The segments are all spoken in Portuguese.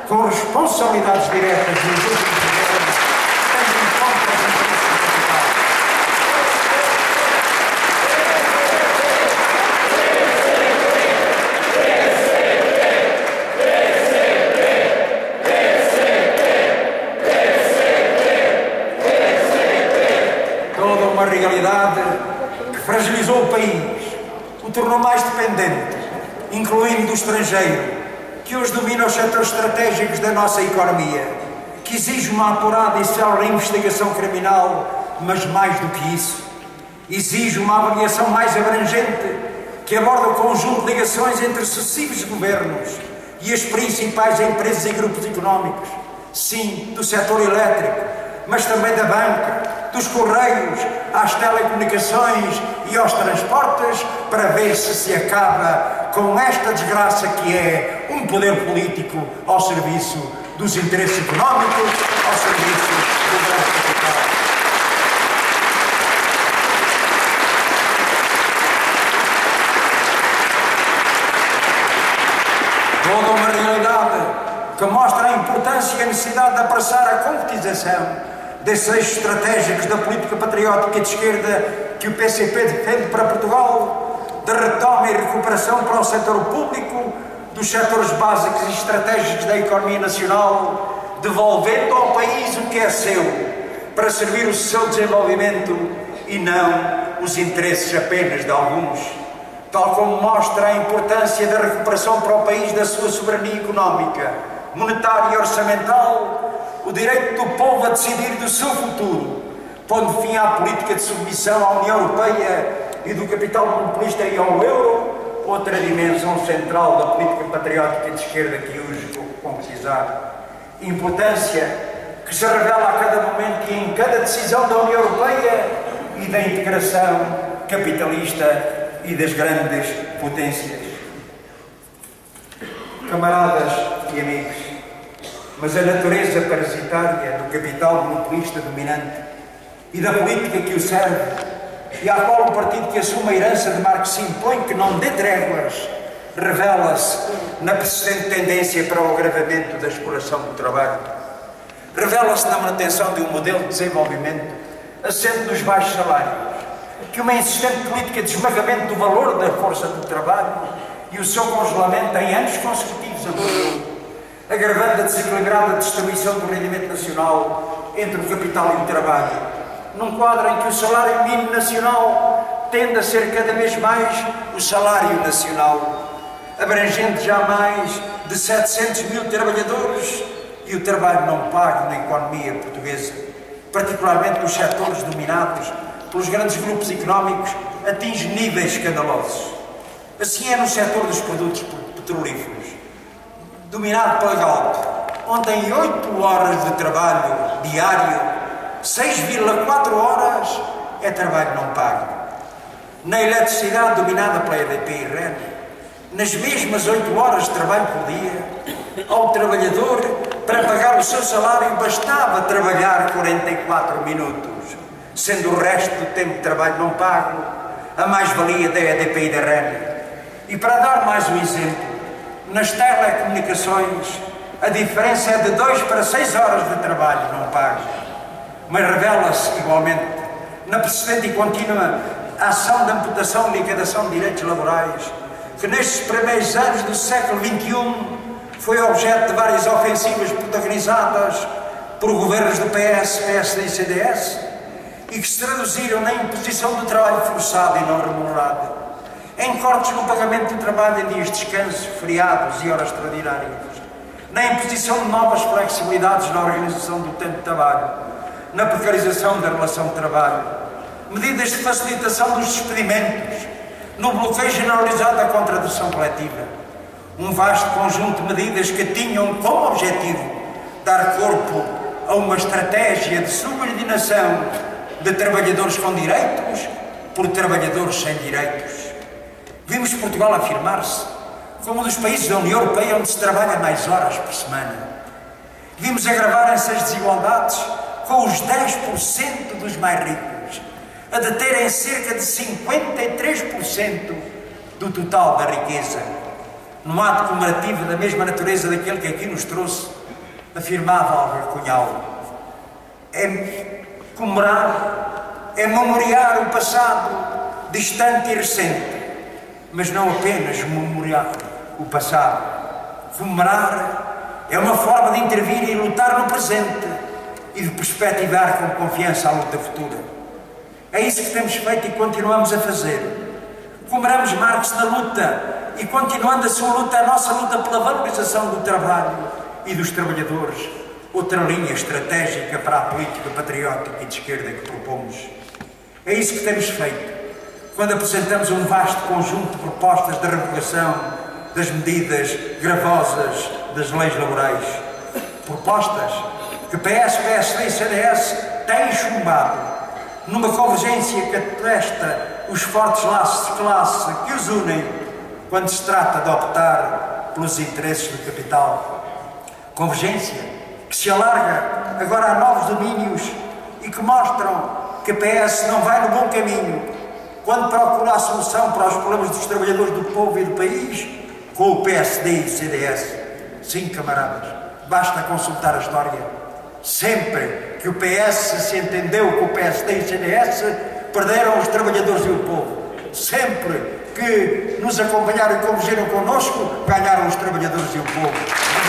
com responsabilidades diretas dos últimos governos, tendo em conta os interesses do capital. Toda uma realidade que fragilizou o país, o tornou mais dependente, incluindo do estrangeiro, que hoje domina os setores estratégicos da nossa economia, que exige uma apurada e célere investigação criminal, mas mais do que isso, exige uma avaliação mais abrangente, que aborda o conjunto de ligações entre sucessivos governos e as principais empresas e grupos económicos, sim, do setor elétrico, mas também da banca, dos correios, às telecomunicações e aos transportes, para ver se acaba com esta desgraça que é um poder político ao serviço dos interesses económicos, ao serviço do grande capital. Toda uma realidade que mostra a importância e a necessidade de apressar a concretização desses eixos estratégicos da política patriótica de esquerda que o PCP defende para Portugal, de retoma e recuperação para o setor público, dos setores básicos e estratégicos da economia nacional, devolvendo ao país o que é seu, para servir o seu desenvolvimento e não os interesses apenas de alguns, tal como mostra a importância da recuperação para o país da sua soberania económica, monetária e orçamental, o direito do povo a decidir do seu futuro, pondo fim à política de submissão à União Europeia e do capital monopolista e ao euro, outra dimensão central da política patriótica de esquerda que hoje vou concretizar. Importância que se revela a cada momento e em cada decisão da União Europeia e da integração capitalista e das grandes potências. Camaradas e amigos, mas a natureza parasitária do capital monopolista dominante e da política que o serve, e à qual o partido que assume a herança de Marx se impõe que não dê tréguas, revela-se na persistente tendência para o agravamento da exploração do trabalho. Revela-se na manutenção de um modelo de desenvolvimento assente nos baixos salários, que uma insistente política de esmagamento do valor da força do trabalho e o seu congelamento em anos consecutivos abortou, agravando a desequilibrada distribuição do rendimento nacional entre o capital e o trabalho, num quadro em que o salário mínimo nacional tende a ser cada vez mais o salário nacional, abrangendo já mais de 700 mil trabalhadores, e o trabalho não pago na economia portuguesa, particularmente nos setores dominados pelos grandes grupos económicos, atinge níveis escandalosos. Assim é no setor dos produtos petrolíferos, dominado pela Galp, onde em 8 horas de trabalho diário, 6,4 horas é trabalho não pago. Na eletricidade, dominada pela EDP e REN, nas mesmas 8 horas de trabalho por dia, ao trabalhador, para pagar o seu salário, bastava trabalhar 44 minutos, sendo o resto do tempo de trabalho não pago a mais-valia da EDP e da REN. E para dar mais um exemplo, nas telecomunicações, a diferença é de 2 para 6 horas de trabalho não pago, mas revela-se igualmente na persistente e contínua ação de amputação e liquidação de direitos laborais, que nestes primeiros anos do século XXI foi objeto de várias ofensivas protagonizadas por governos do PS, PSD e CDS, e que se traduziram na imposição do trabalho forçado e não remunerado, em cortes no pagamento do trabalho em dias de descanso, feriados e horas extraordinárias, na imposição de novas flexibilidades na organização do tempo de trabalho, na precarização da relação de trabalho, medidas de facilitação dos despedimentos, no bloqueio generalizado da contratação coletiva. Um vasto conjunto de medidas que tinham como objetivo dar corpo a uma estratégia de subordinação de trabalhadores com direitos por trabalhadores sem direitos. Vimos Portugal afirmar-se como um dos países da União Europeia onde se trabalha mais horas por semana. Vimos agravarem-se as desigualdades com os 10% dos mais ricos a deterem cerca de 53% do total da riqueza. num ato comemorativo da mesma natureza daquele que aqui nos trouxe, afirmava Álvaro Cunhal: é comemorar, é memoriar o passado distante e recente, mas não apenas memoriar o passado. Comemorar é uma forma de intervir e lutar no presente e de perspectivar com confiança a luta futura. É isso que temos feito e continuamos a fazer. Comemoramos Marx na luta e, continuando a sua luta, a nossa luta pela valorização do trabalho e dos trabalhadores, outra linha estratégica para a política patriótica e de esquerda que propomos. É isso que temos feito quando apresentamos um vasto conjunto de propostas de revogação das medidas gravosas das leis laborais. Propostas que PS, PSD e CDS têm chumbado numa convergência que atesta os fortes laços de classe que os unem quando se trata de optar pelos interesses do capital. Convergência que se alarga agora a novos domínios e que mostram que a PS não vai no bom caminho quando procura a solução para os problemas dos trabalhadores, do povo e do país com o PSD e o CDS. Sim, camaradas, basta consultar a história. Sempre que o PS se entendeu com o PSD e o CDS, perderam os trabalhadores e o povo. Sempre que nos acompanharam e convergeram connosco, ganharam os trabalhadores e o povo.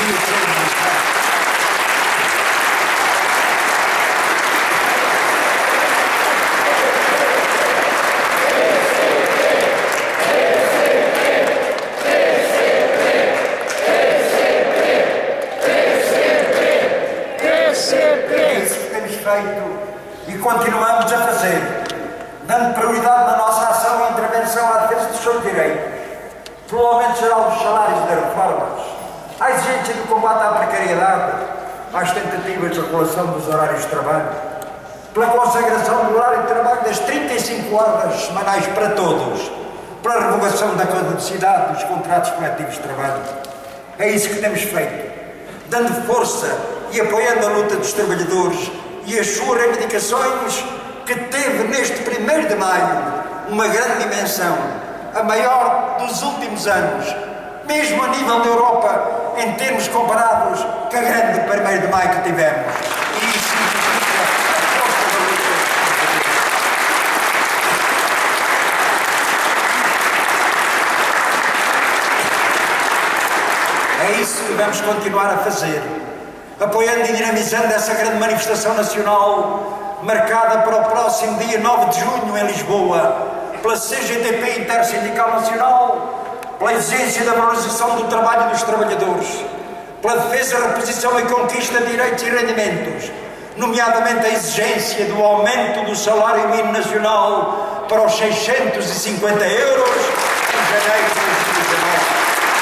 E continuamos a fazer, dando prioridade na nossa ação e intervenção à defesa dos seus direitos, pelo aumento geral dos salários e das reformas, à exigência do combate à precariedade, às tentativas de regulação dos horários de trabalho, pela consagração do horário de trabalho das 35 horas semanais para todos, pela revogação da caducidade dos contratos coletivos de trabalho. É isso que temos feito, dando força e apoiando a luta dos trabalhadores e as suas reivindicações, que teve neste 1º de maio uma grande dimensão, a maior dos últimos anos, mesmo a nível da Europa, em termos comparados com a grande 1º de maio que tivemos. E isso significa a força da luta. É isso que vamos continuar a fazer, apoiando e dinamizando essa grande manifestação nacional, marcada para o próximo dia 9 de junho em Lisboa, pela CGTP Intersindical Nacional, pela exigência da valorização do trabalho dos trabalhadores, pela defesa, reposição e conquista de direitos e rendimentos, nomeadamente a exigência do aumento do salário mínimo nacional para os 650 euros em janeiro de 2019.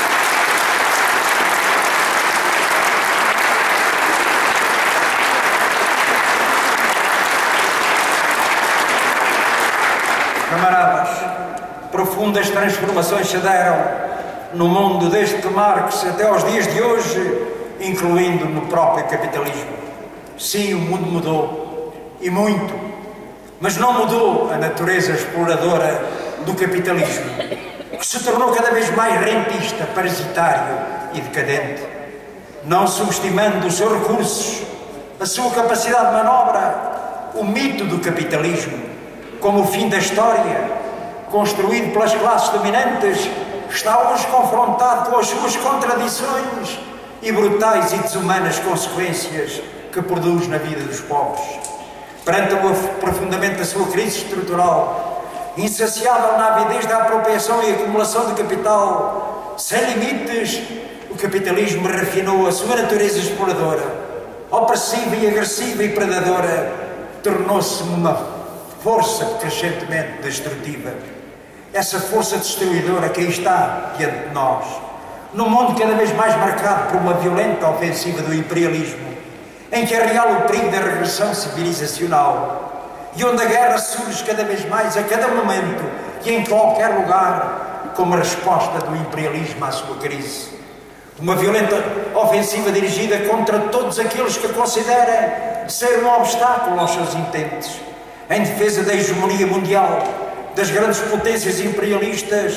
Camaradas, profundas transformações se deram no mundo desde que Marx até aos dias de hoje, incluindo no próprio capitalismo. Sim, o mundo mudou, e muito, mas não mudou a natureza exploradora do capitalismo, que se tornou cada vez mais rentista, parasitário e decadente, não subestimando os seus recursos, a sua capacidade de manobra. O mito do capitalismo como o fim da história, construído pelas classes dominantes, está hoje confrontado com as suas contradições e brutais e desumanas consequências que produz na vida dos povos. Perante o aprofundamento da sua crise estrutural, insaciável na avidez da apropriação e acumulação de capital, sem limites, o capitalismo refinou a sua natureza exploradora, opressiva e agressiva e predadora, tornou-se uma força crescentemente destrutiva. Essa força destruidora que aí está diante de nós, num mundo cada vez mais marcado por uma violenta ofensiva do imperialismo, em que é real o perigo da regressão civilizacional e onde a guerra surge cada vez mais a cada momento e em qualquer lugar como resposta do imperialismo à sua crise. Uma violenta ofensiva dirigida contra todos aqueles que considerem ser um obstáculo aos seus intentos, em defesa da hegemonia mundial, das grandes potências imperialistas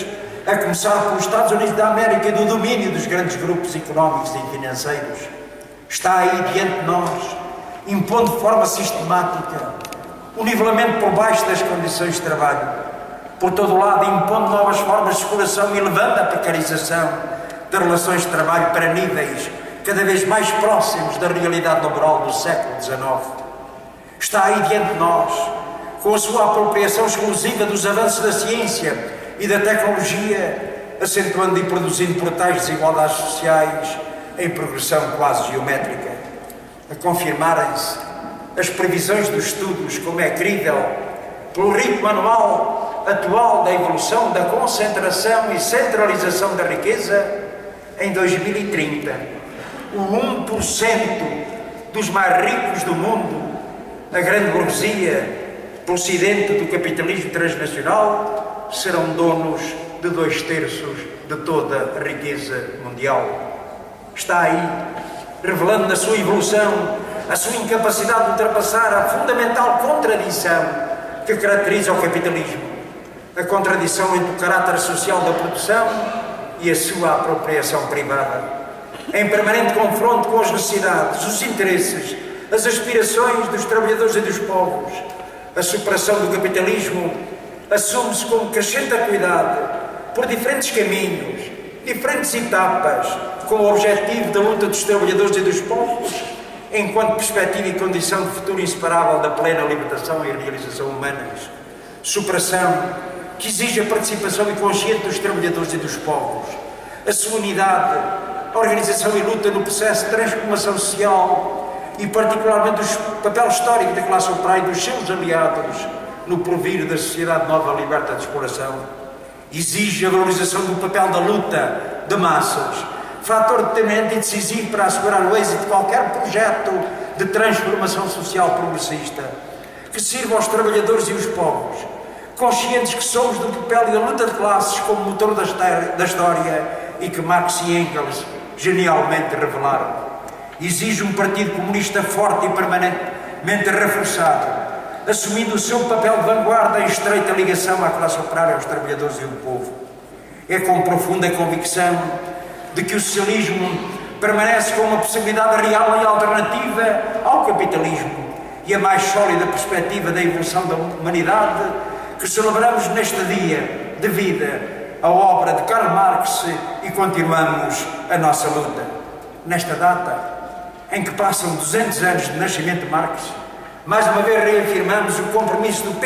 a começar pelos Estados Unidos da América e do domínio dos grandes grupos económicos e financeiros, está aí diante de nós, impondo de forma sistemática o nivelamento por baixo das condições de trabalho, por todo o lado impondo novas formas de exploração e levando a precarização das relações de trabalho para níveis cada vez mais próximos da realidade laboral do século XIX. Está aí diante de nós, com a sua apropriação exclusiva dos avanços da ciência e da tecnologia, acentuando e produzindo brutais desigualdades sociais em progressão quase geométrica. A confirmarem-se as previsões dos estudos, como é crível, pelo ritmo anual atual da evolução da concentração e centralização da riqueza, em 2030, o 1% dos mais ricos do mundo, a grande burguesia procedente do capitalismo transnacional, serão donos de 2/3 de toda a riqueza mundial. Está aí, revelando na sua evolução a sua incapacidade de ultrapassar a fundamental contradição que caracteriza o capitalismo, a contradição entre o caráter social da produção e a sua apropriação privada, em permanente confronto com as necessidades, os interesses, as aspirações dos trabalhadores e dos povos. A superação do capitalismo assume-se com crescente acuidade por diferentes caminhos, diferentes etapas, com o objetivo da luta dos trabalhadores e dos povos, enquanto perspectiva e condição de futuro inseparável da plena libertação e realização humanas. Superação que exige a participação e consciente dos trabalhadores e dos povos, a sua unidade, a organização e luta no processo de transformação social e particularmente o papel histórico da classe operária e dos seus aliados no porvir da sociedade nova liberta de exploração. Exige a valorização do papel da luta de massas, fator determinante e decisivo para assegurar o êxito de qualquer projeto de transformação social progressista, que sirva aos trabalhadores e os povos, conscientes que somos do papel e da luta de classes como motor da história e que Marx e Engels genialmente revelaram. Exige um partido comunista forte e permanentemente reforçado, assumindo o seu papel de vanguarda em estreita ligação à classe operária, aos trabalhadores e ao povo. É com profunda convicção de que o socialismo permanece como uma possibilidade real e alternativa ao capitalismo e a mais sólida perspectiva da evolução da humanidade que celebramos neste dia de vida a obra de Karl Marx e continuamos a nossa luta. Nesta data, em que passam 200 anos de nascimento de Marx, mais uma vez reafirmamos o compromisso do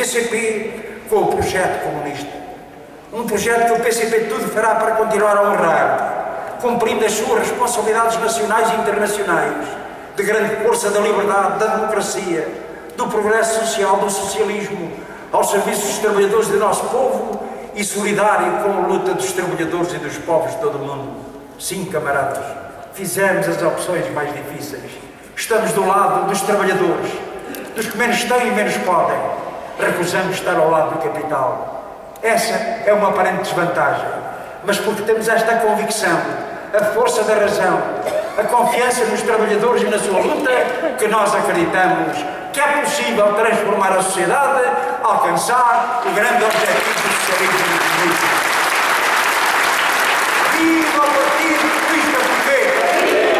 PCP com o projeto comunista. Um projeto que o PCP tudo fará para continuar a honrar, cumprindo as suas responsabilidades nacionais e internacionais, de grande força da liberdade, da democracia, do progresso social, do socialismo, ao serviço dos trabalhadores do nosso povo e solidário com a luta dos trabalhadores e dos povos de todo o mundo. Sim, camaradas, fizemos as opções mais difíceis. Estamos do lado dos trabalhadores, dos que menos têm e menos podem. Recusamos estar ao lado do capital. Essa é uma aparente desvantagem, mas porque temos esta convicção, a força da razão, a confiança nos trabalhadores e na sua luta, que nós acreditamos que é possível transformar a sociedade, alcançar o grande objetivo do socialismo e do comunismo. Viva o Partido Comunista Português!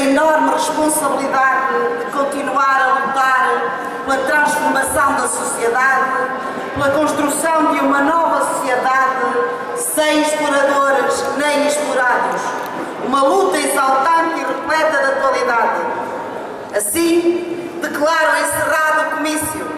enorme responsabilidade de continuar a lutar pela transformação da sociedade, pela construção de uma nova sociedade sem exploradores nem explorados. Uma luta exaltante e repleta de atualidade. Assim, declaro encerrado o comício.